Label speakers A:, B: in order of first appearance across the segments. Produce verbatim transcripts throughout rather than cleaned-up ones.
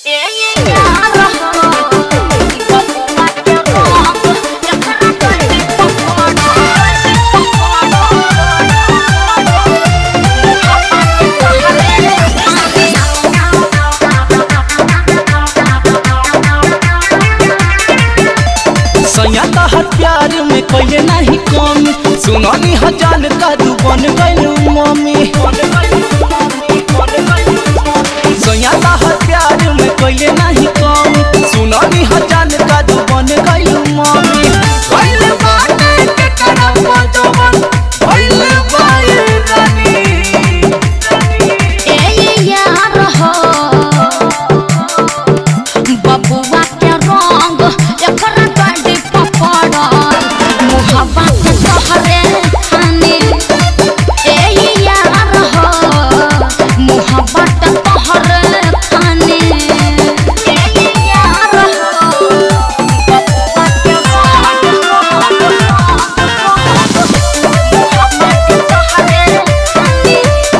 A: प्यार में कोई नहीं कमी सुनानी हजान का तू बन गइलू मम्मी सोयाता है प्यार में कोई नहीं कमी सुनानी हजान का तू बन गइलू मम्मी कइल बाटे के करम जवन कइल बाई रानी
B: ए यार हो बबुआ के रंग एकरा गाड़ी पकड़ मोहब्बत तोहरे खाने ए यार हो मोहब्बत तोहरे खाने ए यार हो बबुआ के रंग मोहब्बत तोहरे खाने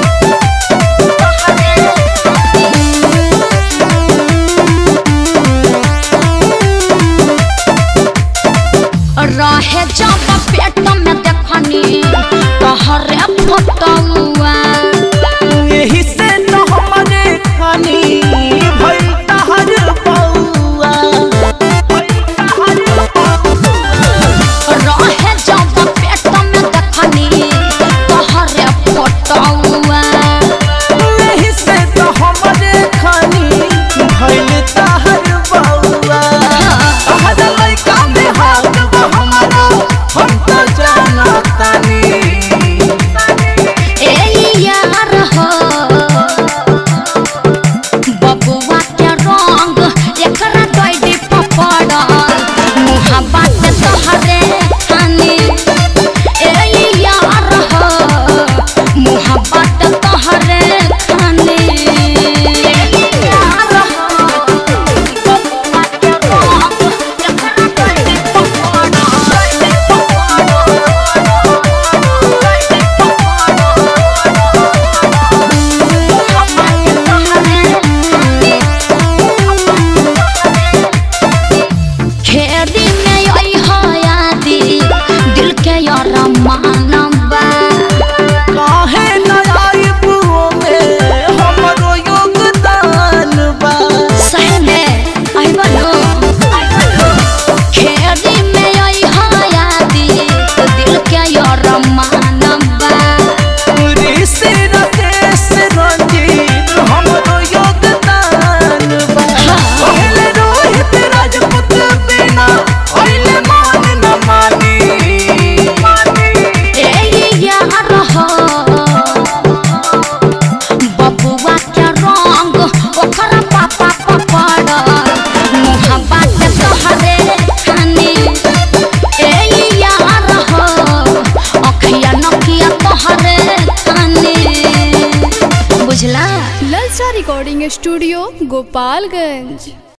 B: रहे जब पेट में देखनी तोहरे फोटोआ
A: यही से तो हमरे खानी भइल तहर बउआ
B: रहे जब पेट में देखनी तोहरे फोटोआ
A: यही से तो हमरे खानी भइल तहर बउआ तहर लइका में हाथ हमारा हम तो जानतानी
B: ए यार हो बबुआ के रंग एकरा गाड़ी पकड़ मोहब्बत तोहरे खाने ए यार हो मोहब्बत तोहरे खाने ए यार हो बबुआ के रंग एकरा गाड़ी पकड़ खेरी में आई हयादी दिल के यार मानबा
A: काहे न आइबू में हमरो योगदान बा
B: सही में आई बनो खेरी में आई हयादी दिल के यार मानबा
A: ऋषि राकेश रंजीत हमरो योगदान बा पहले रोहित राजपूत बिना ओइले मान न मानी
B: ए यार हो बबुआ के रंग ओकरा पापा पकड़ मोहब्बत तोहरे खाने ए यार हो अखिया नकिया तोहरे खाने बुझला।
C: ललचा रिकॉर्डिंग स्टूडियो गोपालगंज।